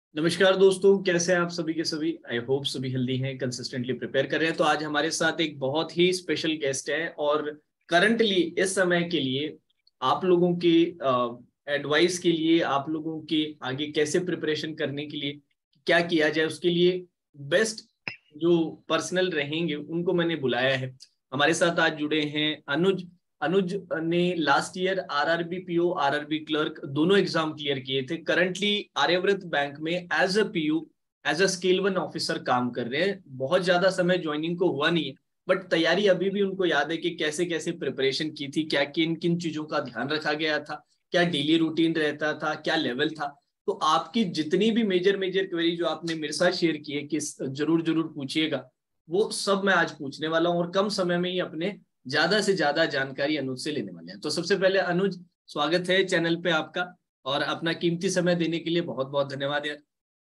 नमस्कार दोस्तों, कैसे हैं आप सभी के सभी। आई होप सभी हेल्दी हैं, कंसिस्टेंटली प्रिपेयर कर रहे हैं। तो आज हमारे साथ एक बहुत ही स्पेशल गेस्ट है और करंटली इस समय के लिए आप लोगों की एडवाइस के लिए, आप लोगों की आगे कैसे प्रिपरेशन करने के लिए क्या किया जाए उसके लिए बेस्ट जो पर्सनल रहेंगे उनको मैंने बुलाया है। हमारे साथ आज जुड़े हैं अनुज। अनुज ने last year RRB PO, RRB clerk दोनों एग्जाम क्लियर किए थे। करंटली आर्यव्रत बैंक में as a PO, as a scale one officer काम कर रहे हैं। बहुत ज्यादा समय ज्वाइनिंग को हुआ नहीं है, बट तैयारी अभी भी उनको याद है कि कैसे कैसे प्रिपरेशन की थी, क्या किन किन चीजों का ध्यान रखा गया था, क्या डेली रूटीन रहता था, क्या लेवल था। तो आपकी जितनी भी मेजर मेजर क्वेरी जो आपने मेरे साथ शेयर की है कि जरूर जरूर पूछिएगा, वो सब मैं आज पूछने वाला हूँ और कम समय में ही अपने ज्यादा से ज्यादा जानकारी अनुज से लेने वाले हैं। तो सबसे पहले अनुज, स्वागत है चैनल पे आपका और अपना कीमती समय देने के लिए बहुत बहुत धन्यवाद यार।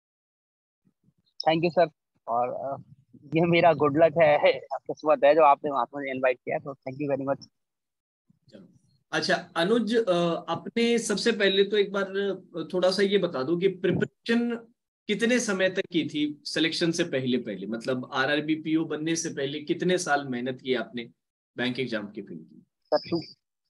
Thank you sir. और ये मेरा गुड लक है, किस्मत है जो आपने वहां पर इनवाइट किया, तो थैंक यू वेरी मच। चलो, अच्छा अनुज, अपने सबसे पहले तो एक बार थोड़ा सा ये बता दो कि प्रिपरेशन कितने समय तक की थी सिलेक्शन से पहले पहले, मतलब आरआरबी पीओ बनने से पहले कितने साल मेहनत की आपने बैंक एग्जाम के फील्ड की। सर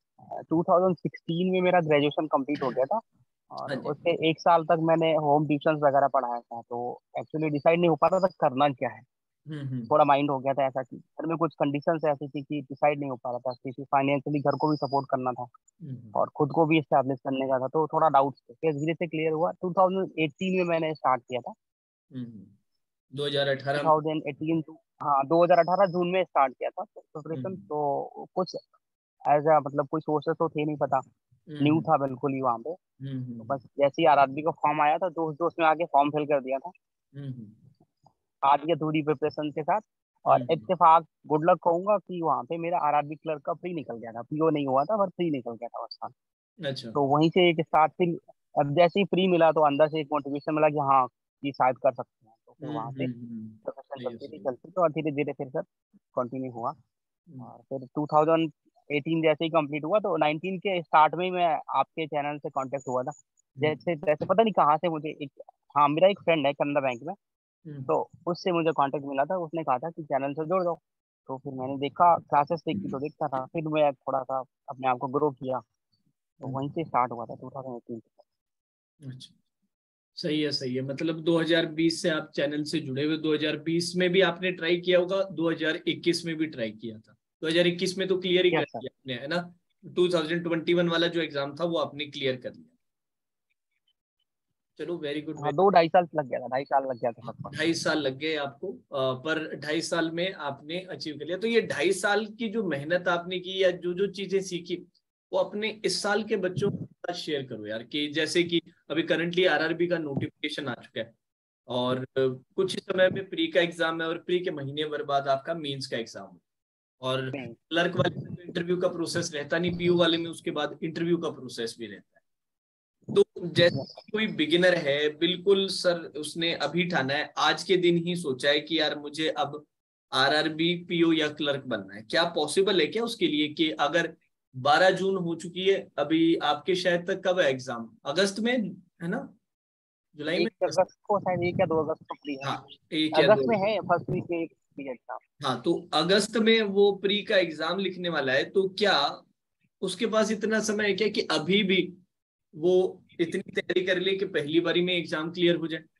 2016 में मेरा ग्रेजुएशन कंप्लीट हो गया था। और हाँ जी। उसके एक साल तक मैंने होम ट्यूशंस वगैरह पढ़ाया था, तो एक्चुअली डिसाइड नहीं हो पाता था करना क्या है। हम्म। थोड़ा माइंड हो गया था ऐसा कि घर में कुछ कंडीशंस ऐसी थी कि डिसाइड नहीं हो पा रहा था, क्योंकि फाइनेंशियली घर को भी सपोर्ट करना था हम्म। और खुद को भी एस्टेब्लिश करने का था, तो थोड़ा डाउट्स थे। फिर धीरे से क्लियर हुआ। 2018 में मैंने स्टार्ट किया था। हम्म। 2018 में। 2018 हाँ, 2018 जून में स्टार्ट किया था प्रिपरेशन। हम्म। तो कुछ एज अ मतलब कोई सोर्सेस तो थे नहीं पता, न्यू हम्म। था बिल्कुल ही वहाँ पे। तो हम्म। बस जैसे ही आरआरबी का फॉर्म आया था, दोस्त दोस्त में आके फॉर्म फिल कर दिया था हम्म। आज के थोड़ी प्रिपरेशन के साथ। और हम्म। इत्तेफाक गुड लक कहूंगा कि वहाँ पे मेरा आरआरबी क्लर्क का प्री निकल गया था। पीओ नहीं हुआ था पर प्री निकल गया था उस साल। अच्छा। तो वहीं से एक स्टार्ट फिर। अब जैसे ही प्री मिला तो अंदर से एक मोटिवेशन मिला कि हाँ, ये शायद कर सकते हैं, तो फिर वहाँ से प्रिपरेशन सही है चलती थी सही है। चलती, तो और धीरे धीरे फिर सर कंटिन्यू हुआ। हम्म। और फिर 2018 जैसे ही कंप्लीट हुआ, तो 19 के स्टार्ट में ही मैं आपके चैनल से कांटेक्ट हुआ था। हम्म। जैसे जैसे पता नहीं कहाँ से मुझे एक, हाँ, मेरा एक फ्रेंड है कनाडा बैंक में। हम्म। तो उससे मुझे कांटेक्ट मिला था, उसने कहा था कि चैनल से जोड़ दो। तो फिर मैंने देखा, क्लासेस देखी तो देखता था, फिर मैं थोड़ा सा अपने आप को ग्रो किया। तो वहीं हम्म। से स्टार्ट हुआ था 2018 से। अच्छा, सही है सही है। मतलब 2020 से आप चैनल से जुड़े हुए, 2020 में भी आपने ट्राई किया होगा, 2021 में भी ट्राई किया था। 2021 में तो क्लियर ही कर यस सर। लिया आपने, है ना। 2021 वाला जो एग्जाम था वो आपने क्लियर कर लिया। चलो, वेरी गुड। हाँ, 2 ढाई साल लग गया था, 2.5 साल लग गया था लगभग। 2.5 साल लग गए आपको, पर 2.5 साल में आपने अचीव कर लिया। तो ये 2.5 साल की जो मेहनत आपने की या जो जो चीजें सीखी, वो अपने इस साल के बच्चों के साथ शेयर करो यार। कि जैसे कि अभी करंटली आरआरबी का नोटिफिकेशन आ चुका है और कुछ ही समय में प्री का एग्जाम है और प्री के महीने भर बाद आपका मेंस का एग्जाम है। और हम्म, क्लर्क वाले में तो इंटरव्यू का प्रोसेस रहता नहीं, पीयू वाले में उसके बाद इंटरव्यू का प्रोसेस भी रहता है। तो yes, जैसे कोई बिगिनर है, बिल्कुल सर, उसने अभी ठाना है, आज के दिन ही सोचा है कि यार मुझे अब आरआरबी पीओ या क्लर्क बनना है, क्या पॉसिबल है क्या उसके लिए कि अगर 12 जून हो चुकी है अभी, आपके शायद तक कब है एग्जाम, अगस्त में है ना, जुलाई में? 1 अगस्त को शायद, 1 या 2 अगस्त को फ्री है। हाँ, 1 या 2। अगस्त में है, फर्स्ट वीक में फ्री एग्जाम। हाँ, तो अगस्त में वो प्री का एग्जाम लिखने वाला है। तो क्या उसके पास इतना समय है क्या कि अभी भी वो इतनी तैयारी कर ले कि पहली बारी में एग्जाम क्लियर हो जाए?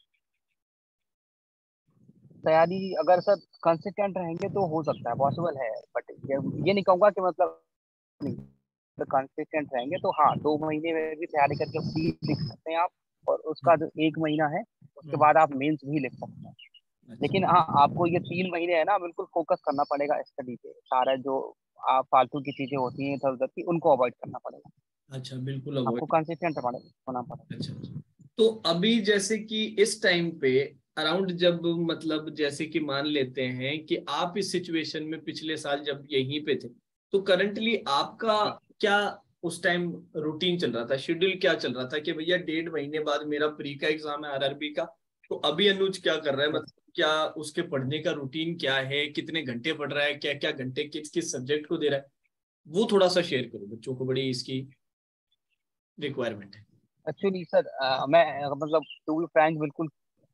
तैयारी अगर सर कंसिस्टेंट रहेंगे तो हो सकता है, पॉसिबल है। बट ये नहीं कहूंगा कि मतलब नहीं, तो कंसिस्टेंट रहेंगे तो हाँ, 2 महीने में भी तैयारी करके फ्री लिख सकते हैं आप। और उसका जो 1 महीना है, उसके हम्म। बाद आप मेंस भी लिख सकते हैं। अच्छा। लेकिन हाँ, आपको ये 3 महीने है ना, बिल्कुल फोकस करना पड़ेगा स्टडी पे। सारा जो आप फालतू की चीजें होती हैं इधर उधर की, उनको अवॉइड करना पड़ेगा। अच्छा, बिल्कुल आपको अवॉइड। कंसिस्टेंट होना पड़ेगा। अच्छा अच्छा। तो अभी जैसे कि इस टाइम पे अराउंड, जब मतलब जैसे कि मान लेते हैं कि आप इस सिचुएशन में पिछले साल जब यहीं पे थे, तो करंटली आपका क्या उस टाइम रूटीन चल रहा था, शेड्यूल क्या चल रहा था कि भैया 1.5 महीने बाद मेरा प्री का एग्जाम है आरआरबी का। तो अभी अनुज क्या कर रहा है, मतलब क्या उसके पढ़ने का रूटीन क्या है, कितने घंटे पढ़ रहा है, क्या क्या घंटे किस किस सब्जेक्ट को दे रहा है, वो थोड़ा सा शेयर करो, बच्चों को बड़ी इसकी रिक्वायरमेंट है। एक्चुअली सर, मैं मतलब टू बी फ्रैंक बिल्कुल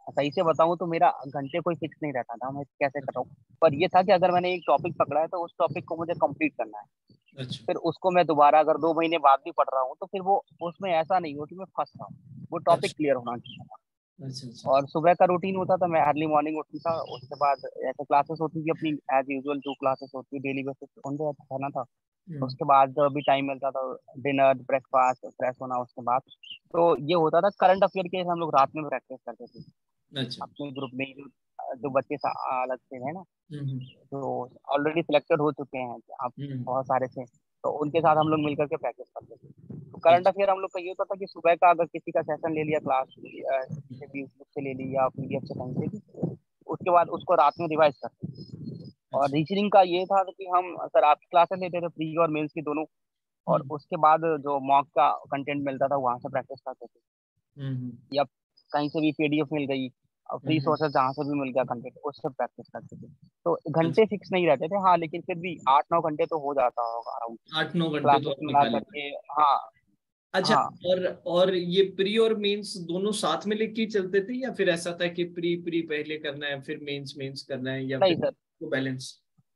सही से बताऊं तो मेरा घंटे कोई फिक्स नहीं रहता था मैं कैसे कर रहा हूँ। पर ये था कि अगर मैंने एक टॉपिक पकड़ा है तो उस टॉपिक को मुझे कंप्लीट करना है। अच्छा फिर उसको मैं दोबारा अगर 2 महीने बाद भी पढ़ रहा हूँ तो फिर वो उसमें ऐसा नहीं हो कि मैं फंस रहा हूँ, वो टॉपिक अच्छा क्लियर होना चाहिए। अच्छा अच्छा और सुबह का रूटीन होता था, मैं अर्ली मॉर्निंग उठती था, उसके बाद ऐसे क्लासेस होती थी अपनी एज यूजुअल, 2 क्लासेस होती डेली बेसिस पे, उनको पढ़ना था। हम्म, उसके बाद जब भी टाइम मिलता था, डिनर ब्रेकफास्ट फ्रेश होना, उसके बाद तो ये होता था करंट अफेयर के हम लोग रात में प्रैक्टिस करते थे अच्छा अपने ग्रुप में, जो बच्चे अलग से है ना, हम्म जो ऑलरेडी सिलेक्टेड हो चुके हैं आप, हम्म बहुत सारे थे, तो उनके साथ हम लोग मिलकर के प्रैक्टिस करते थे। तो करंट अच्छा अफेयर हम लोग का ये होता था कि सुबह का अगर किसी का सेशन ले लिया क्लास से भी बुक से ले ली या पीडीएफ से कहीं से भी, उसके बाद उसको रात में रिवाइज करते थे। और अच्छा रीजनिंग का ये था कि हम सर आपकी क्लासेस लेते थे, प्री और मेंस की दोनों, और हम्म उसके बाद जो मॉक का कंटेंट मिलता था वहां से प्रैक्टिस करते थे, हम्म या कहीं से भी पीडीएफ मिल गई, फ्री हम्म, सोर्सेज जहाँ से भी मिल गया कंटेंट, उससे प्रैक्टिस करते थे। तो अच्छा घंटे फिक्स नहीं रहते थे, हाँ, लेकिन फिर भी 8-9 घंटे तो हो जाता होगा अराउंड, 8-9 घंटे तो क्लासेस आप मिला निकाल लेते हैं। करके। हाँ। अच्छा, हाँ। और ये प्री और मेंस दोनों साथ में लेके ही चलते थे, या फिर ऐसा था कि प्री प्री पहले करना है फिर मेंस मेंस करना है, या नहीं फिर सर, वो बैलेंस?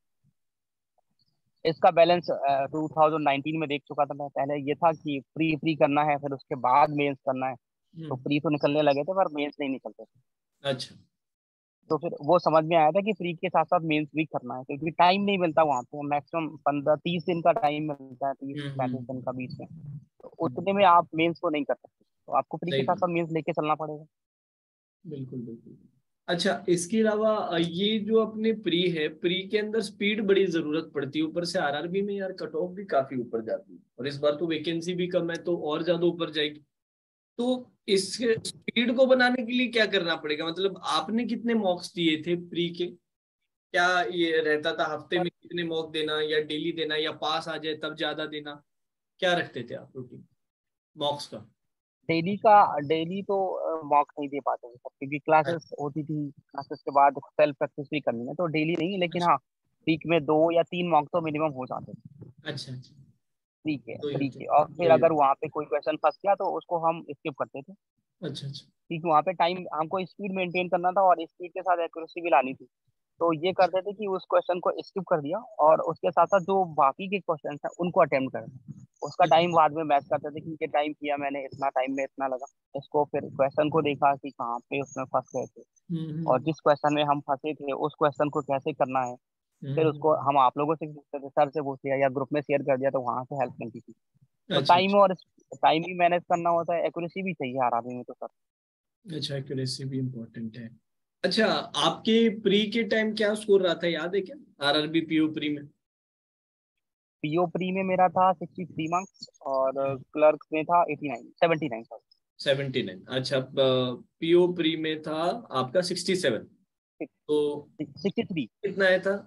इसका बैलेंस 2019 में देख चुका था मैं। पहले ये था कि प्री प्री करना है, फिर उसके बाद मेंस करना है। तो हम्म, प्री तो निकलने लगे थे पर मेंस नहीं निकलते थे। अच्छा तो फिर वो समझ में आया था कि प्री के साथ साथ मेंस भी करना है, क्योंकि टाइम नहीं मिलता वहाँ पे, मैक्सिमम 15-30 दिन का टाइम मिलता है, 30-35 दिन का बीच में। तो हम्म, उतने में आप मेंस को नहीं कर सकते, तो आपको प्री के सही साथ बात, साथ मेंस लेके चलना पड़ेगा। बिल्कुल बिल्कुल। अच्छा, इसके अलावा ये जो अपने प्री है, प्री के अंदर स्पीड बड़ी जरूरत पड़ती है, ऊपर से आरआरबी में यार कट ऑफ भी काफी ऊपर जाती है, और इस बार तो वैकेंसी भी कम है तो और ज्यादा ऊपर जाएगी। तो इस स्पीड को बनाने के लिए क्या करना पड़ेगा? मतलब आपने कितने मॉक्स दिए थे प्री के? क्या ये रहता था हफ्ते सर में कितने मॉक देना, या डेली देना, या पास आ जाए तब ज्यादा देना? क्या रखते थे आप रूटीन मॉक्स का? डेली तो मॉक नहीं दे पाते थे सर, क्योंकि क्लासेस होती थी, क्लासेस के बाद सेल्फ प्रैक्टिस भी करनी है, तो डेली नहीं, लेकिन अच्छा हाँ, वीक में 2 या 3 मॉक तो मिनिमम हो जाते थे। अच्छा अच्छा, ठीक है, तो ये ठीक तो है। और फिर ये अगर वहाँ पे कोई क्वेश्चन फंस गया तो उसको हम स्किप करते थे, अच्छा अच्छा क्योंकि वहाँ पे टाइम हमको स्पीड मेंटेन करना था और स्पीड के साथ एक्यूरेसी भी लानी थी। तो ये करते थे कि उस क्वेश्चन को स्किप कर दिया, और उसके साथ साथ जो बाकी के क्वेश्चन हैं उनको अटेम्प्ट करना, उसका अच्छा, टाइम बाद में मैच करते थे कि ये टाइम किया मैंने, इतना टाइम में इतना लगा। इसको फिर क्वेश्चन को देखा कि कहाँ पे उसमें फंस गए थे, और हम्म जिस क्वेश्चन में हम फंसे थे उस क्वेश्चन को कैसे करना है। फिर हम्म, उसको हम आप लोगों से पूछते थे, सर से पूछ लिया या ग्रुप में शेयर कर दिया, तो वहां से हेल्प मिलती थी। तो अच्छा अच्छा टाइम भी मैनेज करना होता है, एक्यूरेसी भी चाहिए आरआरबी में तो सर। अच्छा, एक्यूरेसी भी इम्पोर्टेंट है। अच्छा, आपके प्री के टाइम क्या स्कोर रहा था, याद है क्या? आरआरबी पीओ प्री में? पीओ प्री में मेरा था 63 मार्क्स, और क्लर्क में था 79 सर। 79, अच्छा। पीओ प्री में था आपका 67, तो 63। कितना आया था?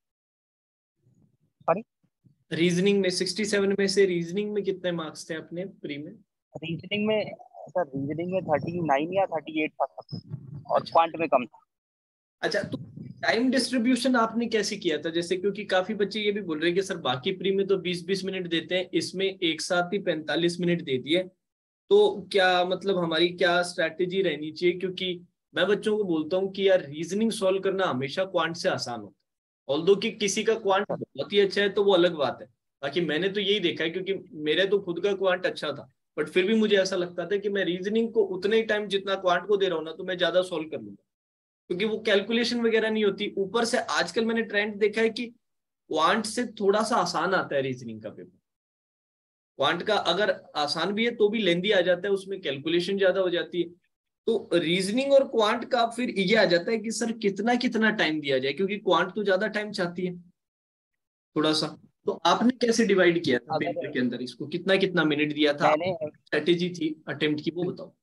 सॉरी। रीजनिंग में 67 में से रीजनिंग में कितने मार्क्स थे अपने प्री में? रीजनिंग में सर, रीजनिंग में 39 या 38 था सर, और अच्छा क्वांट में कम था। अच्छा, तो टाइम डिस्ट्रीब्यूशन आपने कैसे किया था? जैसे क्योंकि काफी बच्चे ये भी बोल रहे हैं कि सर बाकी प्री में तो 20-20 मिनट देते हैं, इसमें एक साथ ही 45 मिनट दे दिए, तो क्या मतलब हमारी क्या स्ट्रैटेजी रहनी चाहिए? क्योंकि मैं बच्चों को बोलता हूँ कि यार रीजनिंग सॉल्व करना हमेशा क्वांट से आसान होता है, ऑल्दो कि किसी का क्वांट सर बहुत ही अच्छा है तो वो अलग बात है। बाकी मैंने तो यही देखा है, क्योंकि मेरे तो खुद का क्वांट अच्छा था, बट फिर भी मुझे ऐसा लगता था कि मैं रीजनिंग को उतने ही टाइम जितना क्वांट को दे रहा हूँ ना, तो मैं ज्यादा सॉल्व कर लूंगा, क्योंकि वो कैलकुलेशन वगैरह नहीं होती। ऊपर से आजकल मैंने ट्रेंड देखा है कि क्वांट से थोड़ा सा आसान आता है रीजनिंग का पेपर। क्वांट का अगर आसान भी है तो भी लेंदी आ जाता है, उसमें कैलकुलेशन ज्यादा हो जाती है। तो रीजनिंग और क्वांट का फिर ये आ जाता है कि सर कितना कितना टाइम दिया जाए, क्योंकि क्वांट तो ज्यादा टाइम चाहती है थोड़ा सा। तो आपने कैसे डिवाइड किया था अगर पेपर के अंदर, इसको कितना कितना मिनट दिया था? मैंने स्ट्रेटेजी थी अटेम्प्ट की, वो बताओ।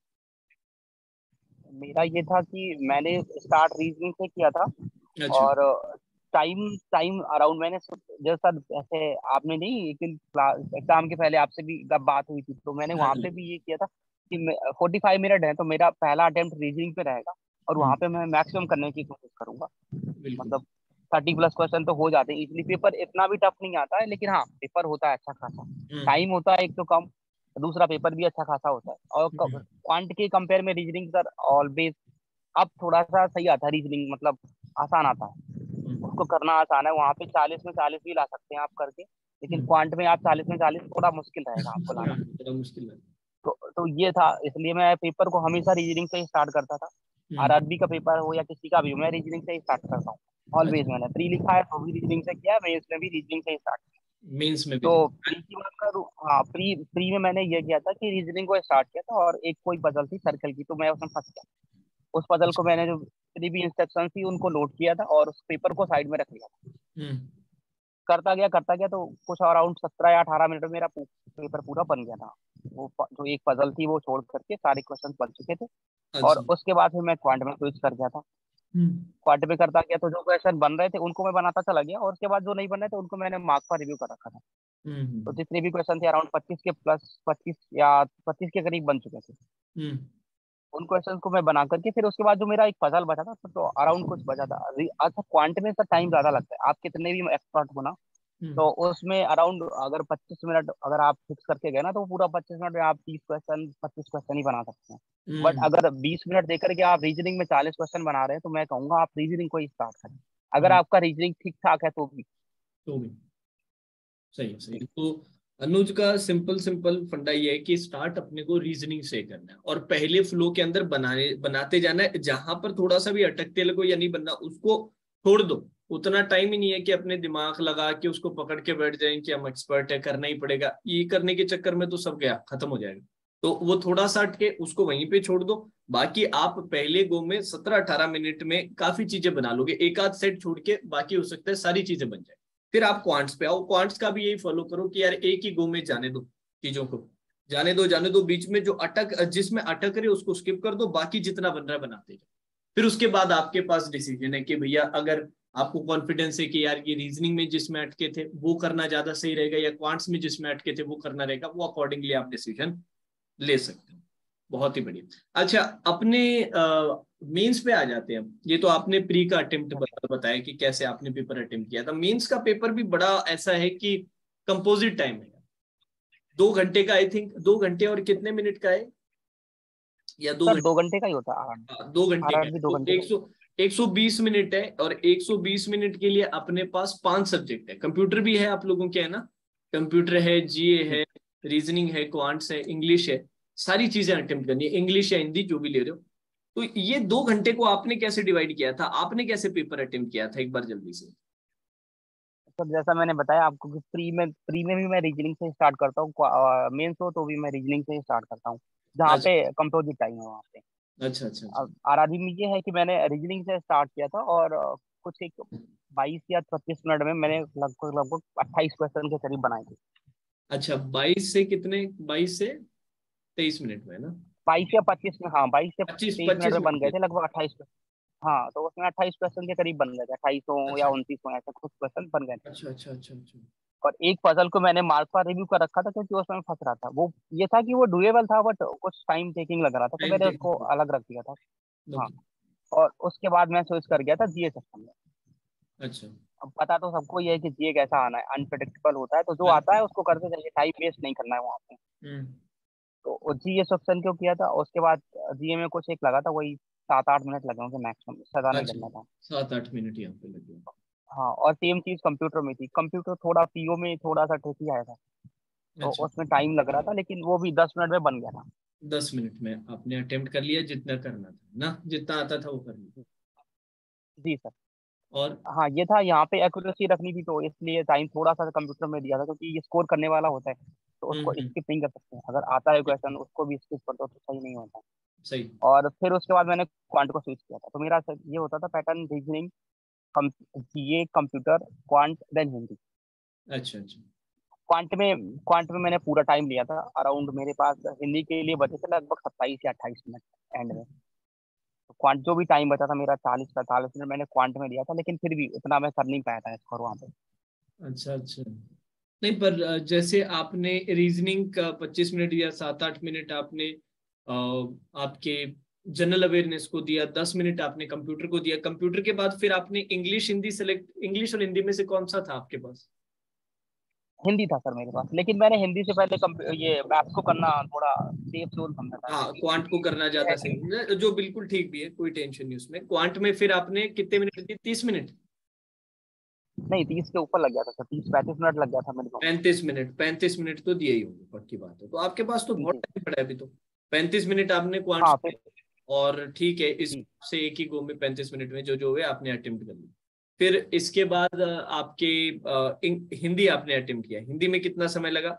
मेरा ये था कि मैंने स्टार्ट रीजनिंग से किया था, अच्छा और टाइम टाइम अराउंड मैंने जैसा, ऐसे आपने नहीं, एक दिन एग्जाम के पहले आपसे भी जब बात हुई थी तो मैंने हाँ वहां हाँ, पे भी ये किया था कि 45 मिनट है तो मेरा पहला अटेम्प्ट रीजनिंग पे रहेगा, और वहां पे मैं मैक्सिमम करने की कोशिश करूंगा। बिल्कुल। मतलब 30+ क्वेश्चन तो हो जाते हैं इजली, पेपर इतना भी टफ नहीं आता है, लेकिन हाँ पेपर होता है अच्छा खासा। हम्म टाइम होता है एक तो कम, दूसरा पेपर भी अच्छा खासा होता है। और हम्म क्वांट के कंपेयर में रीजनिंग सर ऑलवेज अब थोड़ा सा सही आता है रीजनिंग, मतलब आसान आता है, उसको करना आसान है। वहाँ पे 40 में 40 भी ला सकते हैं आप करके, लेकिन हम्म। क्वांट में आप 40 में 40 थोड़ा मुश्किल रहेगा आपको लाना। हाँ, थोड़ा मुश्किल है। तो ये था, इसलिए मैं पेपर को हमेशा रीजनिंग से ही स्टार्ट करता था। हम्म। आरआरबी का पेपर हो या किसी का भी हो, मैं रीजनिंग से ही स्टार्ट करता हूँ ऑलवेज। अच्छा, मैंने प्री लिखा है तो भी रीजनिंग से किया है, मैं इसमें भी रीजनिंग से ही स्टार्ट। मेंस में भी तो रीजनिंग। प्री की बात करूँ, हाँ प्री प्री में मैंने ये किया था कि रीजनिंग को स्टार्ट किया था, और एक कोई पजल थी सर्कल की, तो मैं उसमें फंस गया। उस पजल को मैंने जो जितनी भी इंस्ट्रक्शन थी उनको नोट किया था, और उस पेपर को साइड में रख लिया था। हम्म। करता गया तो कुछ अराउंड 17 या 18 मिनट में मेरा पेपर पूरा बन गया था। जो एक पजल थी वो छोड़ करके सारे क्वेश्चन बन चुके थे। और अच्छा। उसके बाद फिर मैं क्वांट में स्विच कर गया था। हम्म। क्वांट में करता गया तो जो क्वेश्चन बन रहे थे उनको मैं बनाता चला गया, और उसके बाद जो नहीं बन रहे थे उनको मैंने मार्क पर रिव्यू कर रखा था। तो हम्म। जितने भी क्वेश्चन थे अराउंड 25 के प्लस, 25 या 25 के करीब बन चुके थे। हम्म। उन क्वेश्चन को मैं बना करके फिर उसके बाद जो मेरा एक पजल बचा था, तो अराउंड कुछ बचा था। अच्छा, क्वांट में तो टाइम ज्यादा लगता है, आप कितने भी एक्सपर्ट हो ना, हम्म। तो उसमें अराउंड अगर 25 मिनट अगर आप फिक्स करके गए ना, तो पूरा 25 मिनट में आप 30 क्वेश्चन 25 क्वेश्चन ही बना सकते हैं। But hmm. अगर 20 मिनट देकर के आप रीजनिंग में 40 क्वेश्चन बना रहे हैं, तो मैं कहूंगा आप रीजनिंग को ही स्टार्ट करें, अगर हम्म। आपका रीजनिंग ठीक ठाक है तो भी। तो भी सही है, सही जी है। तो अनुज का सिंपल सिंपल फंडा ये है कि स्टार्ट अपने को रीजनिंग से करना है और पहले फ्लो के अंदर बनाते जाना है। जहां पर थोड़ा सा भी अटकते लगो या नहीं बनना, उसको छोड़ दो। उतना टाइम ही नहीं है कि अपने दिमाग लगा के उसको पकड़ के बैठ जाएं कि हम एक्सपर्ट है, करना ही पड़ेगा। ये करने के चक्कर में तो सब गया, खत्म हो जाएगा। तो वो थोड़ा सा अटके उसको वहीं पे छोड़ दो। बाकी आप पहले गो में 17-18 मिनट में काफी चीजें बना लोगे। एक आध सेट छोड़ के बाकी हो सकता है सारी चीजें बन जाए। फिर आप क्वांट्स पे आओ। क्वांट्स का भी यही फॉलो करो कि यार एक ही गो में जाने दो चीजों को। जाने दो, जाने दो। बीच में जो जिसमें अटक रहे उसको स्किप कर दो, बाकी जितना बन रहा है बनाते जाओ। फिर उसके बाद आपके पास डिसीजन है कि भैया अगर आपको कॉन्फिडेंस है कि यार ये रीजनिंग में जिसमें अटके थे वो करना ज्यादा सही रहेगा, या क्वांट्स में जिसमें अटके थे वो करना रहेगा, वो अकॉर्डिंगली आप डिसीजन ले सकते हो। बहुत ही बढ़िया। अच्छा, अपने मेंस पे आ जाते हैं। ये तो आपने प्री का अटेम्प्ट बताया कि कैसे आपने पेपर अटेम्प्ट किया था। मेंस का पेपर भी बड़ा ऐसा है कि कंपोजिट टाइम है। 2 घंटे का, आई थिंक 2 घंटे और कितने मिनट का है, या दो सर, घंटे 2 घंटे का ही होता है आराम। 2 घंटे का है। आराम भी दो तो घंटे का। 120 मिनट है, और 120 मिनट के लिए अपने पास 5 सब्जेक्ट है। कंप्यूटर भी है आप लोगों के, है ना? कंप्यूटर है, जीए जी। है, रीजनिंग है, क्वांट्स है, इंग्लिश है। सारी चीजें अटेम्प्ट करनी है, इंग्लिश या हिंदी जो भी ले रहे हो। तो ये 2 घंटे को आपने कैसे डिवाइड किया था? आपने कैसे पेपर अटेम्प्ट किया था, एक बार जल्दी से। सर, जैसा मैंने बताया आपको कि प्री में भी मैं रीजनिंग से स्टार्ट करता हूँ, मेंस हो तो भी मैं रीजनिंग से स्टार्ट करता हूँ, जहाँ अच्छा, पे कंपोजिट टाइम है वहाँ पे। अच्छा, अच्छा, अच्छा। अब आरआरबी में ये है कि मैंने रीजनिंग से स्टार्ट किया था, और कुछ एक 22 या 25 मिनट में मैंने लगभग लगभग 28 क्वेश्चन के करीब बनाए थे। अच्छा, 22 से 23 मिनट में, है ना? 22 या 25 में, हाँ 22 से पच्चीस 23 मिनट पच्चीस में बन मिनट गए में थे लगभग 28। हाँ, तो उसमें 28 क्वेश्चन के करीब बन गए थे, 28 हो या अच्छा, 29 हो, ऐसे कुछ क्वेश्चन बन गए थे। अच्छा, अच्छा, अच्छा, अच्छा। और एक पजल को मैंने मार्क पर रिव्यू कर रखा था, क्योंकि उसमें फंस रहा था। वो ये था कि वो डुएबल था, बट कुछ टाइम टेकिंग लग रहा था, तो टाइम मैंने उसको टेकिंग। अलग रख दिया था। हाँ। ओके। और उसके बाद मैं स्विच कर गया था जीए सेक्शन में। अच्छा। अब पता तो सबको ये है कि जीए कैसा आना है, अनप्रिडिक्टेबल होता है, तो जो आता है अच्छा। उसको करते जाइए, टाइम वेस्ट नहीं करना है वहाँ पे। हम्म। तो जीए सेक्शन क्यों किया था, उसके बाद जीए में कुछ एक लगा था, वही 7-8 मिनट लगे होंगे मैक्सिमम, ज्यादा नहीं अच्छा, लगना था। 7-8 मिनट यहाँ पे लगे। हाँ, और सेम चीज कंप्यूटर में थी। कंप्यूटर थोड़ा पीओ में थोड़ा सा ट्रिकी आया था, तो अच्छा, उसमें टाइम लग रहा था, लेकिन वो भी 10 मिनट में बन गया था। 10 मिनट में आपने अटेम्प्ट कर लिया जितना करना था ना, जितना आता था वो कर लिया। जी सर। और हाँ, ये था, यहाँ पे एक्यूरेसी रखनी थी, तो इसलिए टाइम थोड़ा सा कंप्यूटर में दिया था, क्योंकि ये स्कोर करने वाला होता है, तो उसको हम्म। स्किप नहीं कर सकते हैं। अगर आता है क्वेश्चन उसको भी स्किप कर दो तो सही नहीं होता। सही। और फिर उसके बाद मैंने क्वांट को स्विच किया था, तो मेरा ये होता था pattern, reasoning, GA, computer, quant, then Hindi. अच्छा, अच्छा। क्वांट में मैंने पूरा टाइम लिया था, अराउंड मेरे पास हिंदी के लिए बचे थे लगभग 27 या 28 मिनट एंड में। तो क्वांट जो भी टाइम बचा था मेरा, 40-45 मिनट मैंने क्वांट में दिया था, लेकिन फिर भी उतना मैं कर नहीं पाया था स्कोर वहाँ पे। अच्छा, अच्छा। नहीं, पर जैसे आपने रीजनिंग का 25 मिनट या 7-8 मिनट आपने आपके जनरल अवेयरनेस को दिया, 10 मिनट आपने कंप्यूटर को दिया। कंप्यूटर के बाद फिर आपने इंग्लिश हिंदी सेलेक्ट, इंग्लिश और हिंदी में से कौन सा था आपके पास? हिंदी था सर मेरे पास, लेकिन मैंने हिंदी से पहले ये मैथ्स को करना थोड़ा सेफ जोन समझा था, हाँ, क्योंकि क्वांट को करना ये ज्यादा है सही कि है, जो बिल्कुल ठीक भी है, कोई टेंशन नहीं उसमें। क्वांट में फिर आपने कितने मिनट दिए, 30 मिनट? नहीं, 30 के ऊपर लग गया था सर, 30-35 मिनट लग गया था मेरे को। 35 मिनट, 35 मिनट तो दिए ही होंगे, पक्की बात है। तो आपके पास तो बहुत जी। टाइम पड़ा है अभी तो। 35 मिनट आपने क्वांट हाँ से, फिर। और ठीक है, इस जी। से एक ही गो में 35 मिनट में जो जो है आपने अटेम्प्ट कर लिया। फिर इसके बाद आपके हिंदी आपने अटेम्प्ट किया, हिंदी में कितना समय लगा?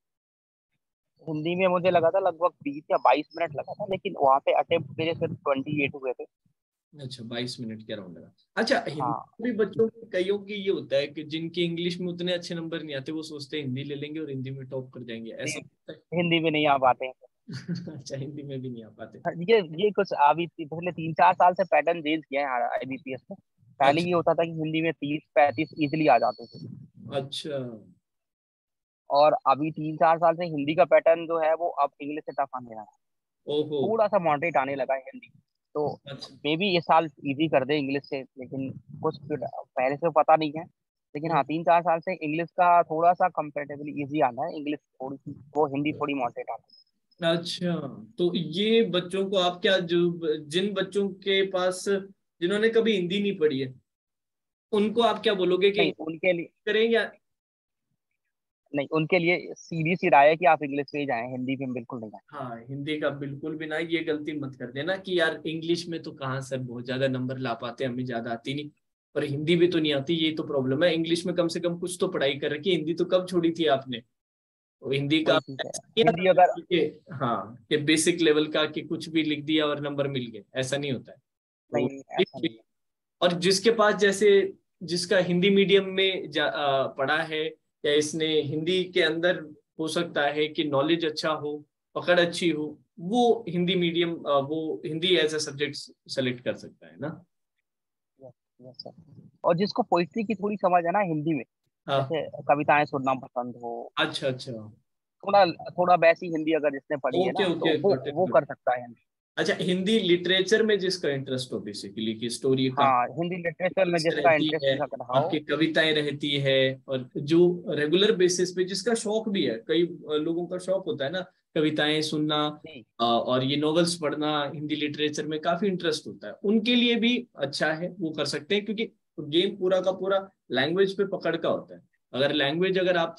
हिंदी में मुझे लगा था लगभग 20 या 22 मिनट लगा था, लेकिन वहाँ पे अटेम्प्ट मेरे सिर्फ 28 हुए थे। अच्छा, 22 मिनट के अराउंड लगा। अच्छा, हिंदी हाँ। भी बच्चों के कईयों की ये होता है कि जिनके इंग्लिश में उतने अच्छे नंबर नहीं आते, वो सोचते हैं हिंदी ले लेंगे और हिंदी में टॉप कर जाएंगे, ऐसा नहीं, होता है? हिंदी में नहीं आ पाते हैं। अच्छा, हिंदी में भी नहीं आ पाते। ये कुछ अभी पिछले 3-4 साल से पैटर्न चेंज किया है आईबीपीएस में। पहले अच्छा। ये होता था कि हिंदी में 30-35 इजिली आ जाते थे, अच्छा। और अभी 3-4 साल से हिंदी का पैटर्न जो है वो अब इंग्लिश से टफ आने लगा है। ओहो। थोड़ा सा मॉडरेट आने लगा है हिंदी, तो अच्छा। मे बी इस साल इजी कर दे इंग्लिश से, लेकिन कुछ पहले से पता नहीं है। लेकिन हाँ, 3-4 साल से इंग्लिश का थोड़ा सा कंपेरेटिवली इजी आना है, इंग्लिश थोड़ी सी, वो हिंदी थोड़ी मॉडरेट आती अच्छा, तो ये बच्चों को आप क्या, जो जिन बच्चों के पास, जिन्होंने कभी हिंदी नहीं पढ़ी है, उनको आप क्या बोलोगे है। कि नहीं उनके लिए, करें या? नहीं उनके लिए सीधी सी राय है कि आप इंग्लिश पे ही जाएं, हिंदी में बिल्कुल नहीं जाएं। हाँ, हिंदी का बिल्कुल भी ना, ये गलती मत कर देना कि यार इंग्लिश में तो कहाँ सर बहुत ज्यादा नंबर ला पाते, हमें ज्यादा आती नहीं, पर हिंदी भी तो नहीं आती, ये तो प्रॉब्लम है। इंग्लिश में कम से कम कुछ तो पढ़ाई कर रखी है, हिंदी तो कब छोड़ी थी आपने? तो हिंदी का वही चीज है। ऐसा किया था हिंदी अगर, कि, हाँ, कि बेसिक लेवल का कि कुछ भी लिख दिया और नंबर मिल गए, ऐसा नहीं होता है। तो नहीं ऐसा नहीं है। और जिसके पास जैसे, जिसका हिंदी मीडियम में पढ़ा है, या इसने हिंदी के अंदर, हो सकता है कि नॉलेज अच्छा हो, पकड़ अच्छी हो, वो हिंदी मीडियम, वो Hindi as a subject select कर सकता है ना? Yes, yes sir. और जिसको पोइट्री की थोड़ी समझ है ना हिंदी में, हाँ। जैसे कविताएं सुनना पसंद हो, अच्छा, अच्छा। थोड़ा थोड़ा वैसी हिंदी अगर जिसने पढ़ी है ओके, ना, ओके, तो गॉट इट, वो गॉट कर इट। सकता है हिंदी। अच्छा, हिंदी लिटरेचर में जिसका इंटरेस्ट हो, बेसिकली की स्टोरी का हाँ, हिंदी लिटरेचर में जिसका रहती इंटरेस्ट है, रहा हो। आपकी कविताएं रहती है, और जो रेगुलर बेसिस पे जिसका शौक भी है, कई लोगों का शौक होता है ना, कविताएं सुनना, जी। और ये नॉवेल्स पढ़ना, हिंदी लिटरेचर में काफी इंटरेस्ट होता है, उनके लिए भी अच्छा है, वो कर सकते हैं, क्योंकि गेम पूरा का पूरा लैंग्वेज पे पकड़ का होता है। अगर लैंग्वेज, अगर आप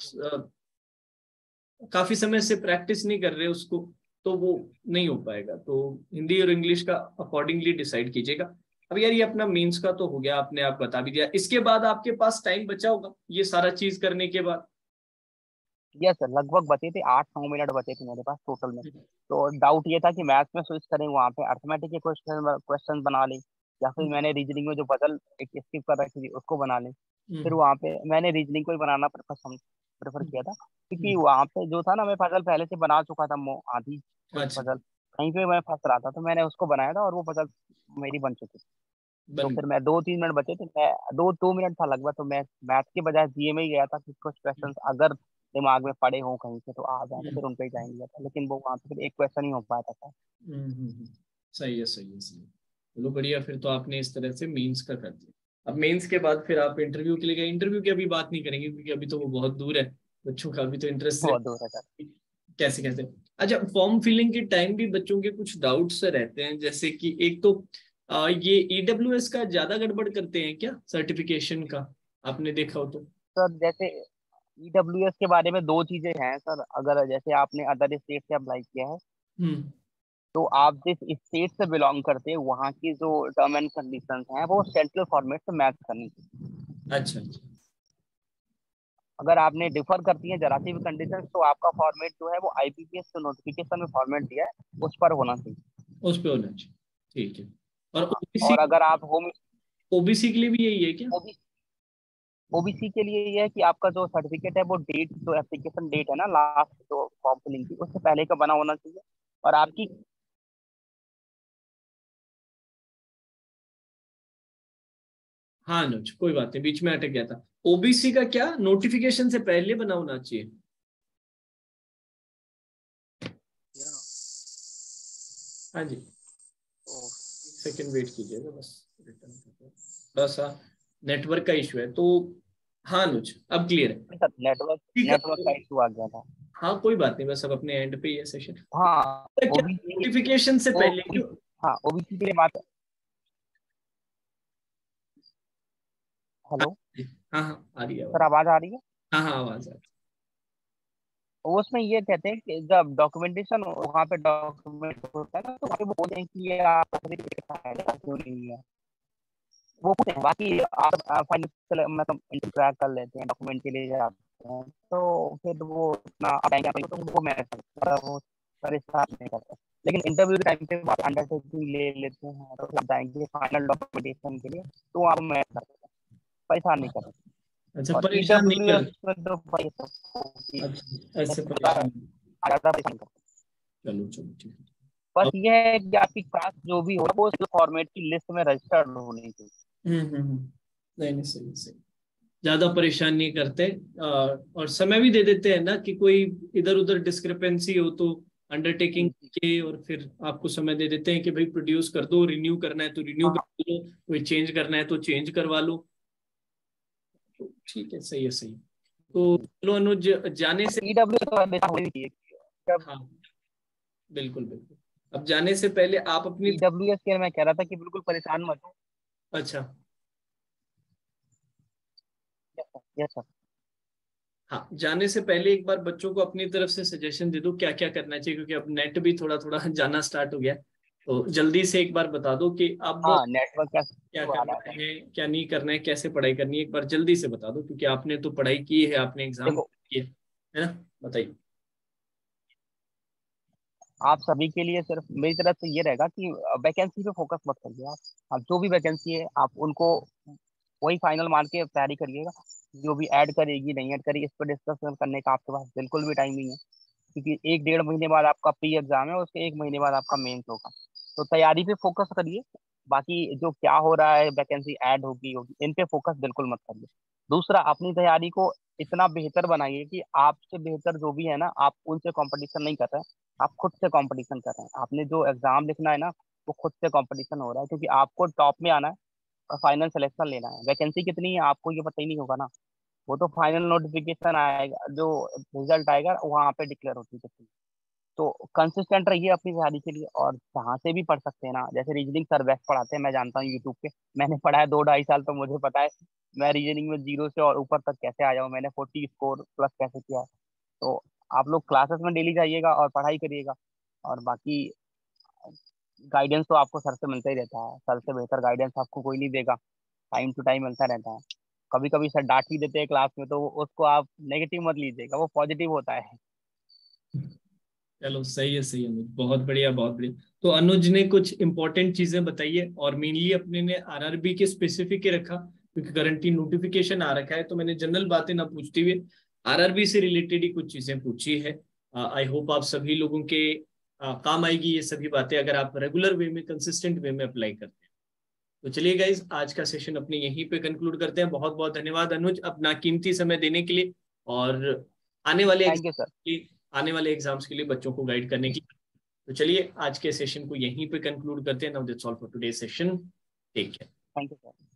काफी समय से प्रैक्टिस नहीं कर रहे उसको, तो वो नहीं हो पाएगा। तो हिंदी और इंग्लिश का अकॉर्डिंगली डिसाइड कीजिएगा। अब यार, ये अपना मेंस का तो हो गया, आपने आप बता भी दिया, इसके बाद आपके पास टाइम बचा होगा ये सारा चीज करने के बाद? यस सर, लगभग बचे थे 8-9 मिनट बचे थे मेरे पास टोटल में। तो डाउट ये था कि मैथ्स में स्विच करें, वहाँ पे अर्थमेटिक के क्वेश्चन क्वेश्चन बना ले, या फिर मैंने रीजनिंग में जो पजल एक स्किप कर रखी थी उसको बना ले। फिर हम्म। वहाँ पे मैंने रीजनिंग को ही बनाना प्रेफर हम्म। किया था, क्योंकि हम्म। वहाँ पे जो था ना, मैं पजल पहले से बना चुका था, आधी कुछ अच्छा। पजल कहीं पे मैं फंस रहा था, तो मैंने उसको बनाया था और वो पजल मेरी बन चुकी थी। तो बन। फिर मैं 2-3 मिनट बचे थे, मैं 2-2 मिनट था लगभग, तो मैं मैथ के बजाय जीए में ही गया था कि कुछ क्वेश्चंस अगर दिमाग में पड़े हों कहीं से तो आ जाए, तो हम्म। फिर उन पे ही टाइम दिया था, लेकिन वो वहाँ पे फिर एक क्वेश्चन ही हो पाया था। सही है, सही है, सही है। चलो बढ़िया, फिर तो आपने इस तरह से मेंस का कर दिया। अब मेंस के बाद फिर आप इंटरव्यू के लिए गए। इंटरव्यू की अभी बात नहीं करेंगे, क्योंकि अभी तो वो बहुत दूर है, बच्चों का अभी तो इंटरेस्ट है बहुत दूर है सर। कैसे कैसे। अच्छा, फॉर्म फिलिंग के टाइम भी बच्चों के कुछ डाउट्स रहते हैं, जैसे कि एक तो ये ईडब्ल्यूएस का ज्यादा गड़बड़ करते हैं क्या, सर्टिफिकेशन का? आपने देखा हो तो। सर जैसे ईडब्ल्यूएस के बारे में दो चीजें हैं सर, अगर जैसे आपने अदर स्टेट से अप्लाई किया है, हम्म। तो आप जिस स्टेट से बिलोंग करते हैं वहाँ की जो टर्म एंड कंडीशंस हैं वो सेंट्रल फॉर्मेट से मैच करनी चाहिए। अच्छा, अच्छा। अगर आपने डिफर करती हैं जरा सी भी कंडीशन, तो आपका फॉर्मेट जो है वो आईबीपीएस के नोटिफिकेशन में फॉर्मेट दिया है उस पर होना चाहिए। उस पे होना चाहिए, ठीक है। और हाँ। ओबीसी, और अगर आप होम, ओबीसी के लिए भी यही है क्या? ओबीसी के लिए ये है कि आपका जो सर्टिफिकेट है वो डेट, जो एप्लीकेशन डेट है ना लास्ट जो फॉर्म फिलिंग की, उससे पहले का बना होना चाहिए। और आपकी, हाँ अनुज, कोई बात नहीं, बीच में अटक गया था। ओबीसी का क्या नोटिफिकेशन से पहले बना होना चाहिए? हाँ जी, एक सेकंड वेट कीजिएगा बस, रिटर्न थोड़ा सा नेटवर्क का इशू है। तो हाँ अनुज, अब क्लियर है। सर नेटवर्क ठीक नेटवर्क का है। इशू आ गया था। हाँ कोई बात नहीं, बस अब अपने एंड पे ये सेशन हाँ क्या ओबीसी, नोटिफिकेशन से पहले क्यों। हाँ ओबीसी के लिए बात। हाँ हेलो हाँ हाँ, आ रही है सर, आवाज। आवाज आ रही है? हाँ हाँ आवाज आ रही वो उसमें ये कहते हैं कि जब डॉक्यूमेंटेशन वहाँ पे डॉक्यूमेंट होता है ना, तो वहाँ पे वो बोलते हैं कि ये आप क्यों नहीं है, वो पूछते हैं। बाकी आप फाइनल मतलब इंटरैक्ट कर लेते हैं, डॉक्यूमेंट के लिए जाते हैं, तो फिर वो अपना आप आएंगे तो वो मैं वो परेशान नहीं करता। लेकिन इंटरव्यू के टाइम पे आप अंडरटेकिंग ले लेते हैं तो फिर जाएंगे फाइनल डॉक्यूमेंटेशन के लिए, तो आप मैं परेशान नहीं करता। है। अच्छा और परेशान नहीं ईडब्ल्यू कर। एस में तो भाई अच्छा ऐसे ज्यादा परेशान। परेशान करता। चलो चलो ठीक है। बस अब ये है कि आपकी क्लास जो भी हो वो फॉर्मेट की लिस्ट में रजिस्टर्ड होनी चाहिए। नहीं नहीं, सही सही। ज्यादा परेशान नहीं करते। और समय भी दे देते हैं ना कि कोई इधर उधर डिस्क्रिपेंसी हो तो अंडरटेकिंग जी जी। के, और फिर आपको समय दे देते हैं कि भाई प्रोड्यूस कर दो, रिन्यू करना है तो रिन्यू हाँ कर लो, कोई चेंज करना है तो चेंज करवा लो। तो ठीक है, सही है सही है। तो जी। चलो अनुज, जाने से। ईडब्ल्यू तो हमेशा होनी चाहिए। जब हाँ बिल्कुल बिल्कुल। अब जाने से पहले आप अपनी। ईडब्ल्यू एस के मैं कह रहा था कि बिल्कुल परेशान मत हो। अच्छा। Yes sir. हाँ, जाने से पहले एक बार बच्चों को अपनी तरफ से सजेशन दे दो क्या क्या करना चाहिए, क्योंकि अब नेट भी थोड़ा थोड़ा जाना स्टार्ट हो गया। तो जल्दी से एक बार बता दो कि अब हाँ नेटवर्क का क्या issue आ रहा करना था। है क्या नहीं करना है, कैसे पढ़ाई करनी है, एक बार जल्दी से बता दो, क्योंकि आपने तो पढ़ाई की है, आपने एग्जाम देखो किए है ना। बताइए। आप सभी के लिए सिर्फ मेरी तरफ से ये रहेगा कि वैकेंसी पे फोकस मत करिए आप जो भी वैकेंसी है आप उनको वही फाइनल मान के तैयारी करिएगा। जो भी ऐड करेगी नहीं ऐड करेगी इस पर डिस्कशन करने का आपके पास बिल्कुल भी टाइम नहीं है, क्योंकि एक डेढ़ महीने बाद आपका प्री एग्जाम है, उसके एक महीने बाद आपका मेंस होगा। तो तैयारी पे फोकस करिए। बाकी जो क्या हो रहा है, वैकेंसी ऐड होगी होगी इन पे फोकस बिल्कुल मत करिए। दूसरा, अपनी तैयारी को इतना बेहतर बनाइए कि आपसे बेहतर जो भी है ना, आप उनसे कंपटीशन नहीं कर रहे हैं, आप खुद से कंपटीशन कर रहे हैं। आपने जो एग्जाम लिखना है ना, वो खुद से कंपटीशन हो रहा है, क्योंकि आपको टॉप में आना है और फाइनल सिलेक्शन लेना है। वैकेंसी कितनी है आपको ये पता ही नहीं होगा ना, वो तो फाइनल नोटिफिकेशन आएगा, जो रिजल्ट आएगा वहां पे डिक्लेयर होती है। तो कंसिस्टेंट रहिए अपनी तैयारी के लिए, और जहाँ से भी पढ़ सकते हैं ना, जैसे रीजनिंग सर बेस्ट पढ़ाते हैं, मैं जानता हूँ यूट्यूब पे, मैंने पढ़ा है 2 ढाई साल, तो मुझे पता है मैं रीजनिंग में जीरो से और ऊपर तक कैसे आया हूँ, मैंने 40 स्कोर प्लस कैसे किया है। तो आप लोग क्लासेस में डेली जाइएगा और पढ़ाई करिएगा। और बाकी गाइडेंस तो आपको सर से मिलता ही रहता है, सर से बेहतर गाइडेंस आपको कोई नहीं देगा, टाइम टू टाइम मिलता रहता है। कभी कभी सर डांट ही देते हैं क्लास में, तो उसको आप नेगेटिव मत लीजिएगा, वो पॉजिटिव होता है। चलो सही है अनुज, बहुत बढ़िया बहुत बढ़िया। तो अनुज ने कुछ इंपॉर्टेंट चीजें बताई है, और मेनली अपने ने आरआरबी के स्पेसिफिक के रखा, क्योंकि करंटली नोटिफिकेशन आ रखा है, तो मैंने जनरल बातें ना पूछते हुए आरआरबी से रिलेटेड ही कुछ चीजें पूछी है। आई होप आप सभी लोगों के काम आएगी ये सभी बातें, अगर आप रेगुलर वे में कंसिस्टेंट वे में अप्लाई करते हैं। तो चलिए गाइज, आज का सेशन अपने यहीं पे कंक्लूड करते हैं। बहुत बहुत धन्यवाद अनुज, अपना कीमती समय देने के लिए, और आने वाले थैंक यू सर। आने वाले एग्जाम्स के लिए बच्चों को गाइड करने की। तो चलिए आज के सेशन को यहीं पे कंक्लूड करते हैं। Now that's all for today session. Take care. Thank you sir.